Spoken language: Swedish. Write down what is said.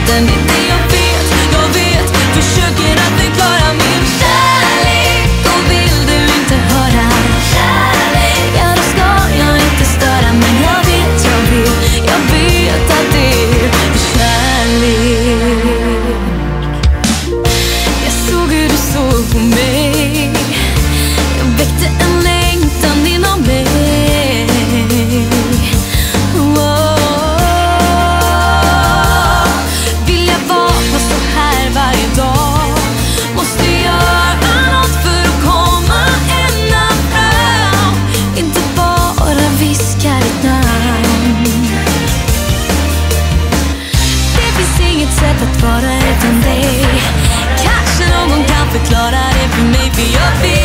natten. Det är det jag vet, försöker att förklara min kärlek. Och vill du inte höra kärlek, ja då ska jag inte störa. Men jag vet att det är kärlek. Jag såg hur du såg på mig, jag väckte en längtan inom mig. Vill jag vara så här varje dag? Måste göra något för att komma ända fram, inte bara viska ditt namn. Det finns inget sätt att vara utan dig. Kanske någon kan förklara det för mig, för jag vet